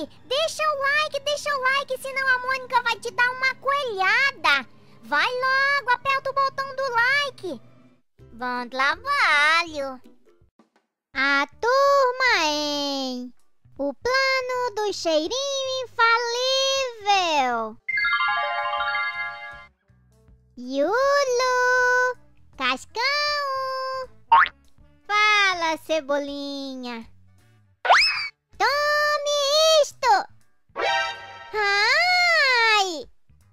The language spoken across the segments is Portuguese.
deixa o like, senão a Mônica vai te dar uma coelhada. Vai logo, aperta o botão do like. Bom trabalho. A turma em O Plano do Cheirinho Infalível. Yulo, Cascão. Fala, Cebolinha. Tome isto. Ai!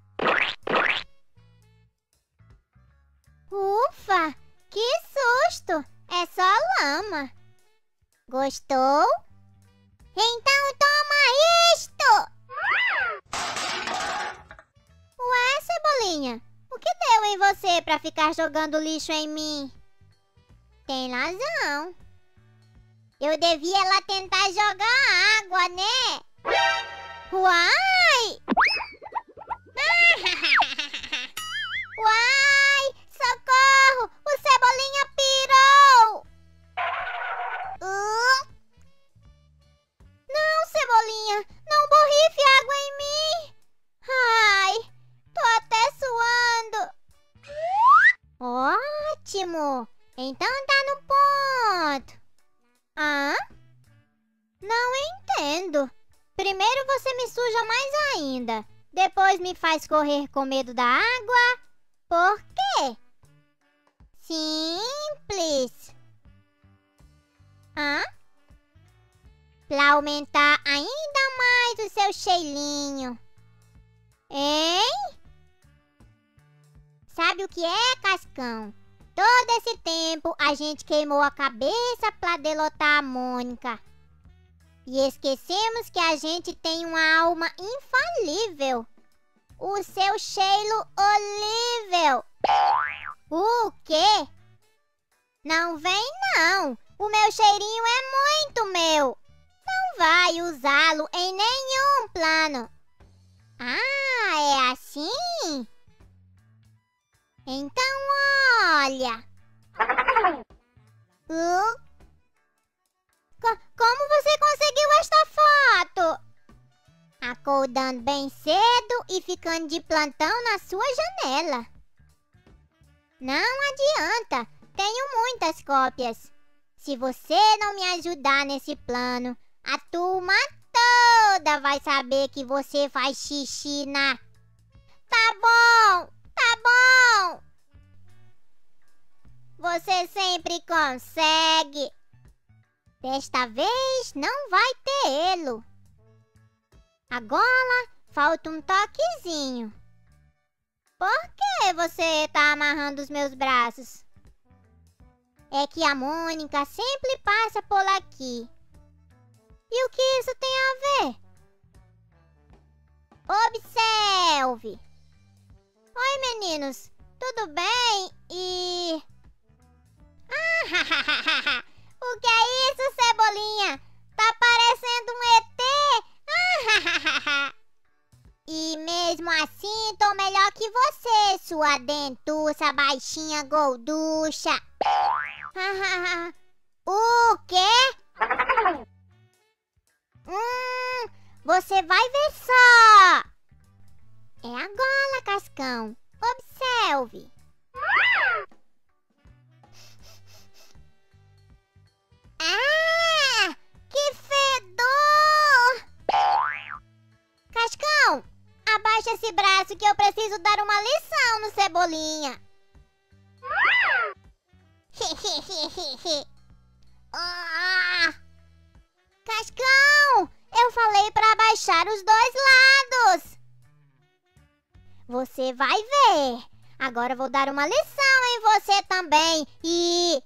Ufa, que susto! É só lama. Gostou? Então toma isto! Ué, Cebolinha, o que deu em você pra ficar jogando lixo em mim? Tem razão. Eu devia lá tentar jogar água, né? Uai! Uai! Socorro! O Cebolinha pirou! Não, Cebolinha! Não borrife água em mim! Ai! Tô até suando! Ótimo! Então tá no ponto! Hã? Não entendo! Primeiro você me suja mais ainda. Depois me faz correr com medo da água. Por quê? Simples. Hã? Pra aumentar ainda mais o seu cheirinho. Hein? Sabe o que é, Cascão? Todo esse tempo a gente queimou a cabeça pra derrotar a Mônica. E esquecemos que a gente tem uma alma infalível. O seu cheiro horrível. O quê? Não vem não. O meu cheirinho é muito meu. Não vai usá-lo em nenhum plano. Ah, é assim? Então olha. Como você conseguiu esta foto? Acordando bem cedo e ficando de plantão na sua janela. Não adianta, tenho muitas cópias. Se você não me ajudar nesse plano, a turma toda vai saber que você faz xixi na... Tá bom, tá bom. Você sempre consegue. Desta vez não vai ter elo. Agora falta um toquezinho. Por que você tá amarrando os meus braços? É que a Mônica sempre passa por aqui. E o que isso tem a ver? Observe. Oi, meninos. Tudo bem? E... O que é isso, Cebolinha? Tá parecendo um ET? E mesmo assim, tô melhor que você, sua dentuça baixinha gorducha. O quê? Você vai ver só. É agora, Cascão. Observe. Ah! Que fedor! Cascão, abaixa esse braço que eu preciso dar uma lição no Cebolinha. Cascão, eu falei pra abaixar os dois lados. Você vai ver. Agora eu vou dar uma lição em você também e...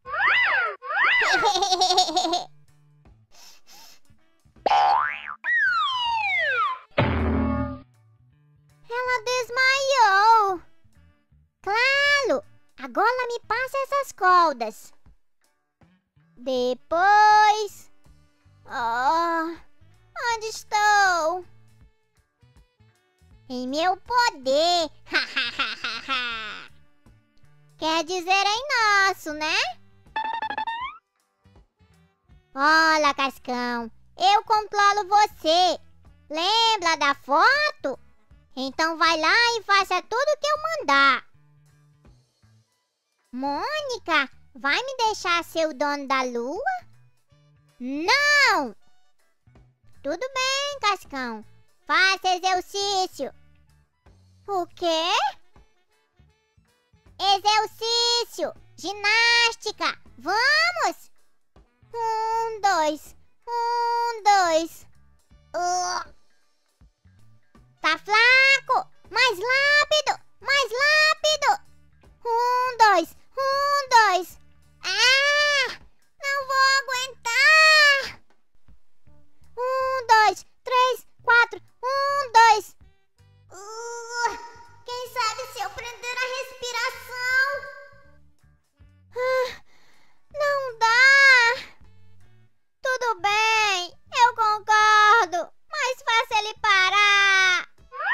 Ela desmaiou. Claro! Agora me passa essas cordas. Depois... onde estou? Em meu poder. Quer dizer em nosso, né? Olha, Cascão, eu controlo você. Lembra da foto? Então vai lá e faça tudo que eu mandar. Mônica, vai me deixar ser o dono da lua? Não! Tudo bem, Cascão. Faça exercício. O quê? Exercício. Ginástica. Vamos! 1, 2. 1, 2. Tá fraco. Mais rápido. Mais rápido. 1, 2. 1, 2. Ah! Não vou aguentar. 1, 2, 3, 4. 1, 2. Quem sabe se eu prender a respiração? Não dá. Tudo bem, eu concordo. Mas faça ele parar.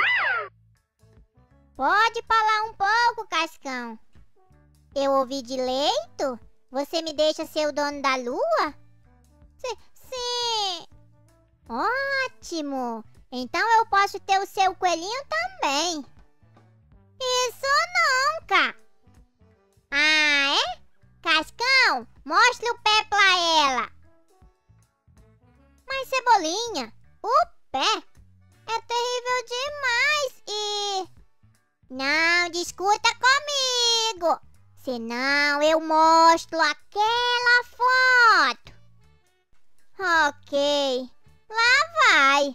Pode falar um pouco, Cascão. Eu ouvi direito? Você me deixa ser o dono da lua? Sim. Ótimo. Então eu posso ter o seu coelhinho também. Isso nunca. Ah, é? Cascão, mostre o pé pra ela. Mas Cebolinha, o pé é terrível demais e... Não discuta comigo, senão eu mostro aquela foto. Ok, lá vai.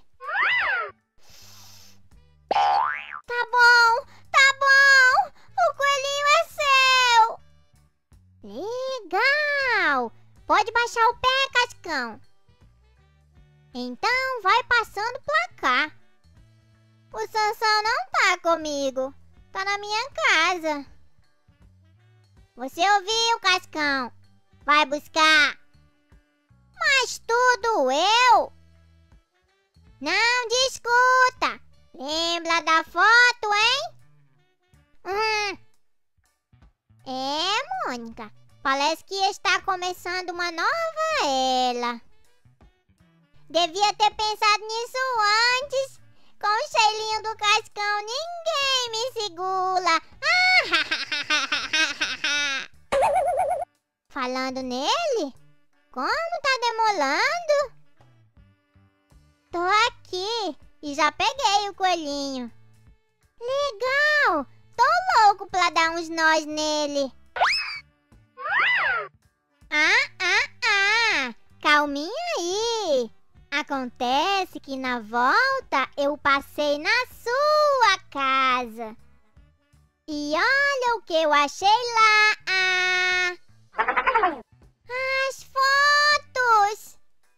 Tá bom, tá bom. O coelhinho é seu. Legal. Pode baixar o pé, Cascão. Então vai passando pra cá. O Sansão não tá comigo. Tá na minha casa. Você ouviu, Cascão? Vai buscar. Mas tudo eu. Não discuta. Lembra da foto, hein? É, Mônica. Parece que está começando uma nova era. Devia ter pensado nisso antes. Com o cheirinho do Cascão, ninguém me segura. Falando nele? Como tá demorando? Tô aqui e já peguei o coelhinho. Legal! Tô louco pra dar uns nós nele. Calminha aí. Acontece que na volta eu passei na sua casa. E olha o que eu achei lá. As fotos.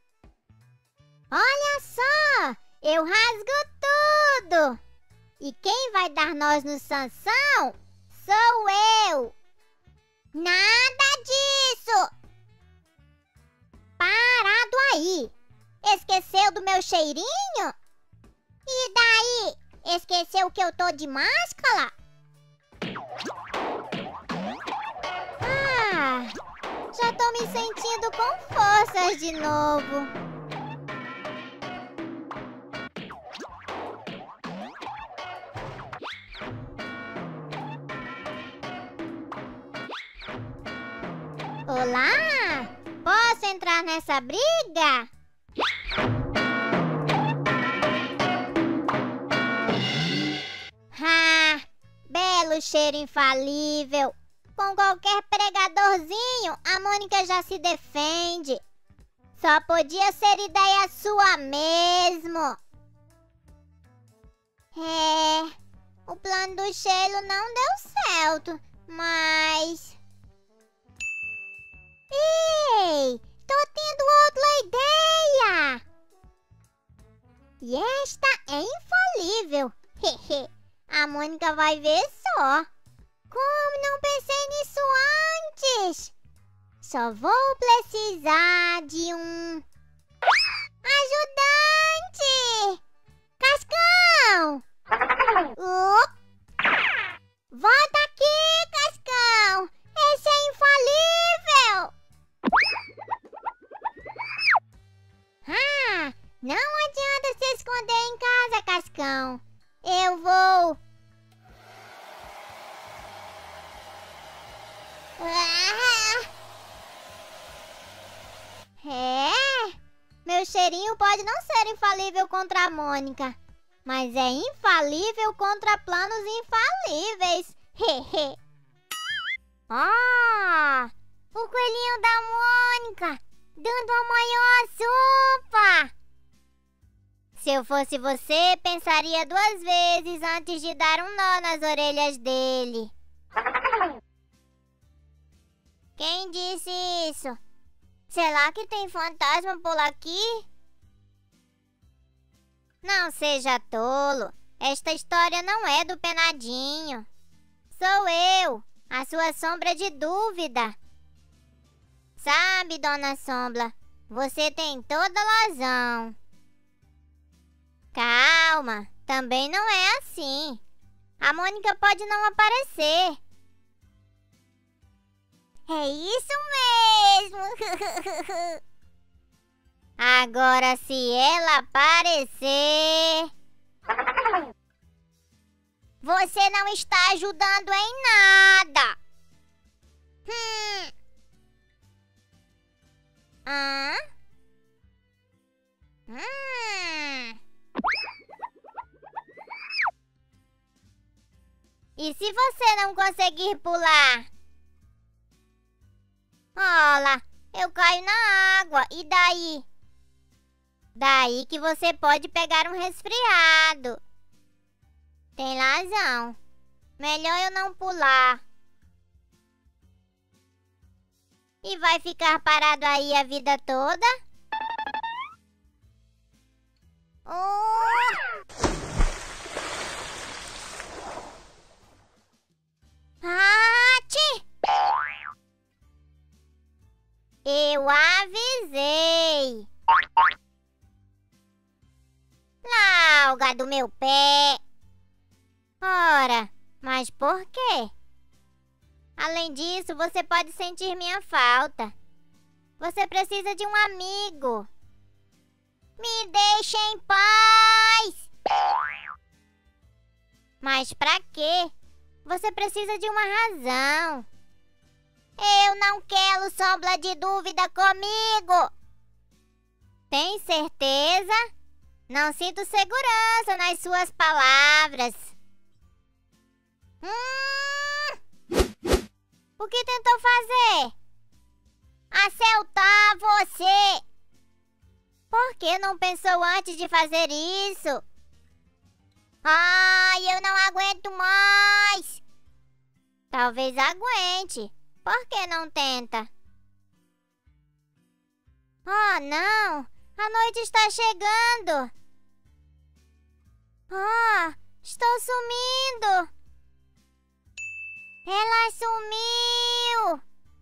Olha só, eu rasgo tudo. E quem vai dar nós no Sansão sou eu. Nada disso. Parado aí. Esqueceu do meu cheirinho? E daí? Esqueceu que eu tô de máscara? Já tô me sentindo com forças de novo. Olá! Posso entrar nessa briga? Belo cheiro infalível. Com qualquer pregadorzinho, a Mônica já se defende. Só podia ser ideia sua mesmo. O plano do cheiro não deu certo, mas... Ei, tô tendo outra ideia. E esta é infalível. A Mônica vai ver só. Como não pensei nisso antes? Só vou precisar de um... ajudante! Cascão! Volta aqui, Cascão! Esse é infalível! Não adianta se esconder em casa, Cascão. Eu vou. Meu cheirinho pode não ser infalível contra a Mônica, mas é infalível contra planos infalíveis. O coelhinho da Mônica, dando a maior sopa. Se eu fosse você, pensaria 2 vezes antes de dar um nó nas orelhas dele. Quem disse isso? Será que tem fantasma por aqui? Não seja tolo. Esta história não é do Penadinho. Sou eu, a sua sombra de dúvida. Sabe, Dona Sombra, você tem toda razão. Calma, também não é assim. A Mônica pode não aparecer. É isso mesmo. Agora, se ela aparecer, você não está ajudando em nada. E se você não conseguir pular? Olha, eu caio na água, e daí? Daí que você pode pegar um resfriado. Tem razão. Melhor eu não pular. E vai ficar parado aí a vida toda? Eu avisei. Larga do meu pé. Ora, mas por quê? Além disso, você pode sentir minha falta. Você precisa de um amigo. Me deixe em paz. Mas pra quê? Você precisa de uma razão. Eu não quero sombra de dúvida comigo. Tem certeza? Não sinto segurança nas suas palavras. O que tentou fazer? Assaltar você. Por que não pensou antes de fazer isso? Ai, eu não aguento mais. Talvez aguente. Por que não tenta? Oh, não! A noite está chegando! Estou sumindo! Ela sumiu!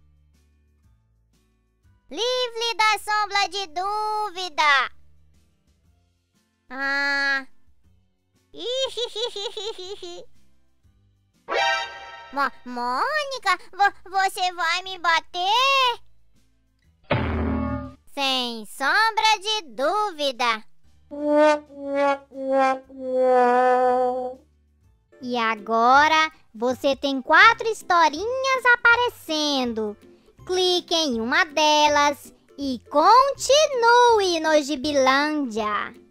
Livre da sombra de dúvida! Mônica, você vai me bater? Sem sombra de dúvida. E agora você tem 4 historinhas aparecendo. Clique em uma delas e continue no Gibilândia.